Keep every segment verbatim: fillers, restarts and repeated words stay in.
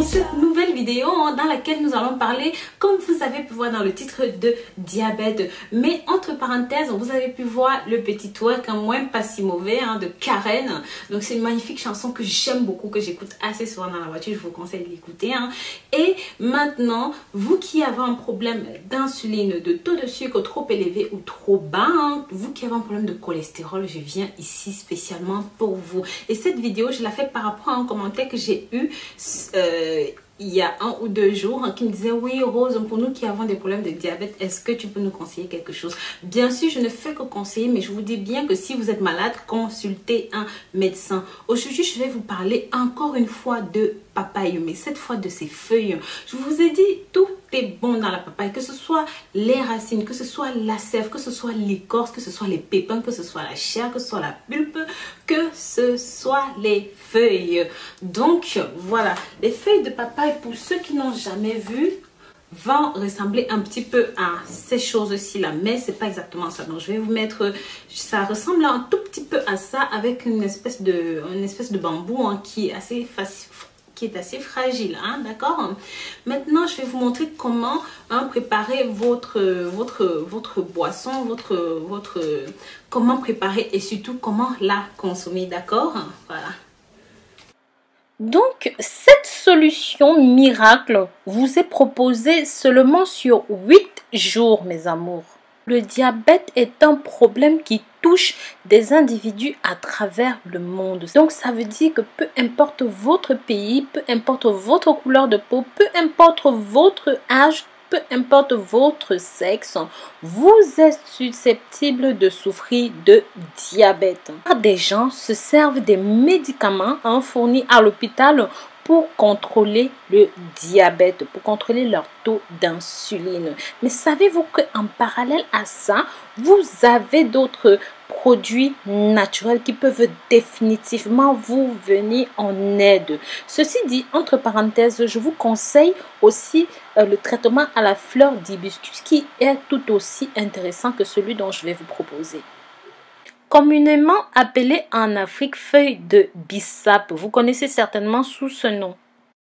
cette nouvelle vidéo hein, dans laquelle nous allons parler, comme vous avez pu voir dans le titre, de diabète. Mais entre parenthèses, vous avez pu voir le petit twerk, hein, moins pas si mauvais, hein, de Karen. Donc c'est une magnifique chanson que j'aime beaucoup, que j'écoute assez souvent dans la voiture. Je vous conseille de l'écouter. Hein. Et maintenant, vous qui avez un problème d'insuline, de taux de sucre trop élevé ou trop bas, hein, vous qui avez un problème de cholestérol, je viens ici spécialement pour vous. Et cette vidéo, je la fais par rapport à un commentaire que j'ai eu euh, il y a un ou deux jours hein, qui me disait: oui Rose, pour nous qui avons des problèmes de diabète, est-ce que tu peux nous conseiller quelque chose? Bien sûr, je ne fais que conseiller, mais je vous dis bien que si vous êtes malade, consultez un médecin. Aujourd'hui, je vais vous parler encore une fois de papaye, mais cette fois de ses feuilles. Je vous ai dit, tout est bon dans la papaye, que ce soit les racines, que ce soit la sève, que ce soit l'écorce, que ce soit les pépins, que ce soit la chair, que ce soit la pulpe, que ce soit les feuilles. Donc voilà, les feuilles de papaye, pour ceux qui n'ont jamais vu, vont ressembler un petit peu à ces choses-ci là, mais c'est pas exactement ça. Donc je vais vous mettre, ça ressemble un tout petit peu à ça, avec une espèce de une espèce de bambou hein, qui est assez facile, qui est assez fragile, hein, d'accord. Maintenant, je vais vous montrer comment hein, préparer votre votre votre boisson, votre votre comment préparer et surtout comment la consommer, d'accord. Voilà. Donc, cette solution miracle vous est proposée seulement sur huit jours, mes amours. Le diabète est un problème qui touche des individus à travers le monde. Donc, ça veut dire que peu importe votre pays, peu importe votre couleur de peau, peu importe votre âge, peu importe votre sexe, vous êtes susceptible de souffrir de diabète. Des gens se servent des médicaments hein, fournis à l'hôpital pour contrôler le diabète, pour contrôler leur taux d'insuline. Mais savez-vous qu'en parallèle à ça, vous avez d'autres produits naturels qui peuvent définitivement vous venir en aide. Ceci dit, entre parenthèses, je vous conseille aussi euh, le traitement à la fleur d'hibiscus qui est tout aussi intéressant que celui dont je vais vous proposer. Communément appelé en Afrique feuille de bissap, vous connaissez certainement sous ce nom.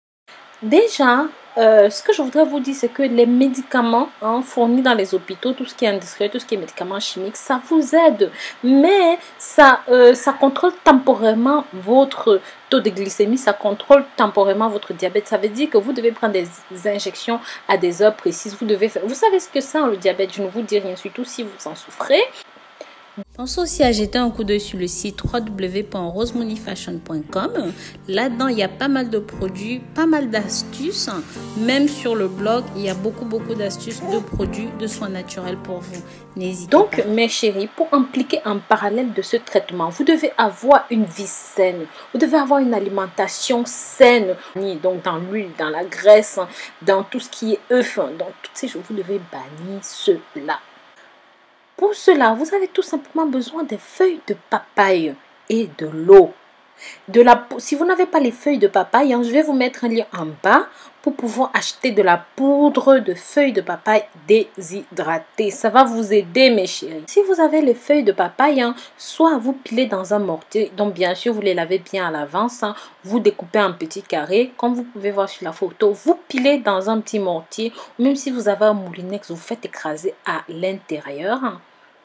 Déjà, euh, ce que je voudrais vous dire, c'est que les médicaments hein, fournis dans les hôpitaux, tout ce qui est industriel, tout ce qui est médicaments chimiques, ça vous aide. Mais ça, euh, ça contrôle temporairement votre taux de glycémie, ça contrôle temporairement votre diabète. Ça veut dire que vous devez prendre des injections à des heures précises. Vous devez faire... Vous savez ce que c'est hein, le diabète? Je ne vous dis rien, surtout si vous en souffrez. Pensez aussi à jeter un coup d'œil sur le site w w w point rose money fashion point com. Là-dedans, il y a pas mal de produits, pas mal d'astuces. Même sur le blog, il y a beaucoup, beaucoup d'astuces de produits de soins naturels pour vous. N'hésitez pas. Donc, mes chéris, pour impliquer en parallèle de ce traitement, vous devez avoir une vie saine. Vous devez avoir une alimentation saine. Donc, dans l'huile, dans la graisse, dans tout ce qui est œufs, dans toutes ces choses, vous devez bannir cela. Pour cela, vous avez tout simplement besoin des feuilles de papaye et de l'eau. De la, si vous n'avez pas les feuilles de papaye, hein, je vais vous mettre un lien en bas pour pouvoir acheter de la poudre de feuilles de papaye déshydratée. Ça va vous aider, mes chéris. Si vous avez les feuilles de papaye, hein, soit vous pilez dans un mortier, donc bien sûr, vous les lavez bien à l'avance. Hein, vous découpez en petits carrés, comme vous pouvez voir sur la photo. Vous pilez dans un petit mortier, même si vous avez un moulinex, vous faites écraser à l'intérieur. Hein.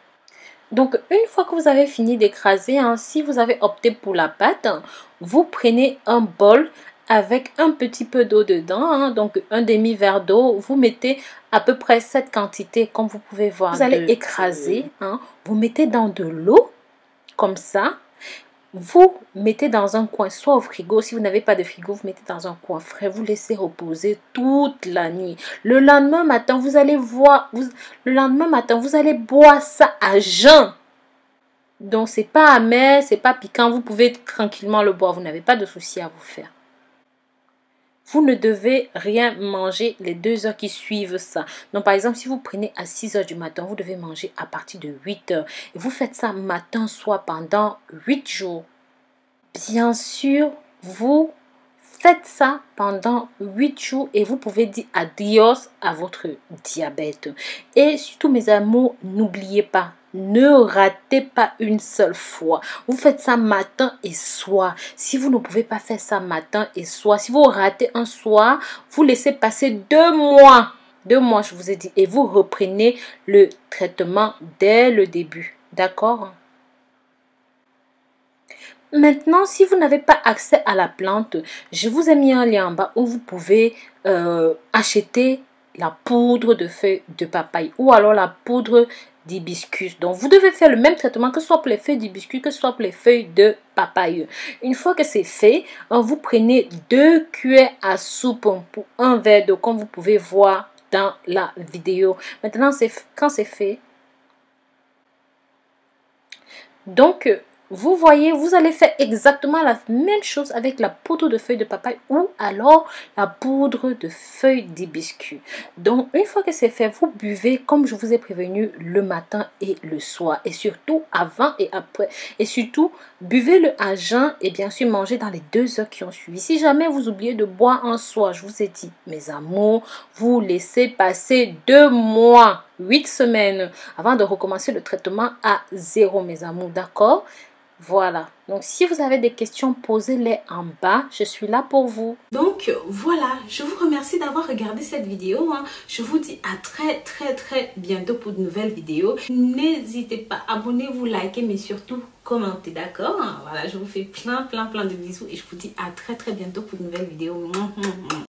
Donc, une fois que vous avez fini d'écraser, hein, si vous avez opté pour la pâte, vous prenez un bol avec un petit peu d'eau dedans, hein, donc un demi-verre d'eau. Vous mettez à peu près cette quantité, comme vous pouvez voir. Vous allez écraser, hein, vous mettez dans de l'eau, comme ça. Vous mettez dans un coin, soit au frigo, si vous n'avez pas de frigo, vous mettez dans un coin frais, vous laissez reposer toute la nuit. Le lendemain matin, vous allez voir, vous, le lendemain matin, vous allez boire ça à jeun. Donc, c'est pas amer, c'est pas piquant, vous pouvez tranquillement le boire, vous n'avez pas de souci à vous faire. Vous ne devez rien manger les deux heures qui suivent ça. Donc, par exemple, si vous prenez à six heures du matin, vous devez manger à partir de huit heures. Et vous faites ça matin, soir, pendant huit jours. Bien sûr, vous faites ça pendant huit jours et vous pouvez dire adios à votre diabète. Et surtout, mes amours, n'oubliez pas, Ne ratez pas une seule fois. Vous faites ça matin et soir. Si vous ne pouvez pas faire ça matin et soir, si vous ratez un soir, vous laissez passer deux mois. Deux mois, je vous ai dit. Et vous reprenez le traitement dès le début. D'accord? Maintenant, si vous n'avez pas accès à la plante, je vous ai mis un lien en bas où vous pouvez euh, acheter la poudre de feuilles de papaye ou alors la poudre d'hibiscus. Donc, vous devez faire le même traitement que ce soit pour les feuilles d'hibiscus, que ce soit pour les feuilles de papaye. Une fois que c'est fait, vous prenez deux cuillères à soupe pour un verre d'eau, comme vous pouvez voir dans la vidéo. Maintenant, quand c'est fait, donc, vous voyez, vous allez faire exactement la même chose avec la poudre de feuilles de papaye ou alors la poudre de feuilles d'hibiscus. Donc, une fois que c'est fait, vous buvez comme je vous ai prévenu le matin et le soir. Et surtout avant et après. Et surtout, buvez-le à jeun et bien sûr mangez dans les deux heures qui ont suivi. Si jamais vous oubliez de boire un soir, je vous ai dit, mes amours, vous laissez passer deux mois, huit semaines avant de recommencer le traitement à zéro, mes amours. D'accord? Voilà, donc si vous avez des questions, posez-les en bas, je suis là pour vous. Donc voilà, je vous remercie d'avoir regardé cette vidéo, hein. Je vous dis à très très très bientôt pour de nouvelles vidéos. N'hésitez pas, abonnez-vous, likez, mais surtout commentez, d'accord? Voilà, je vous fais plein plein plein de bisous et je vous dis à très très bientôt pour de nouvelles vidéos.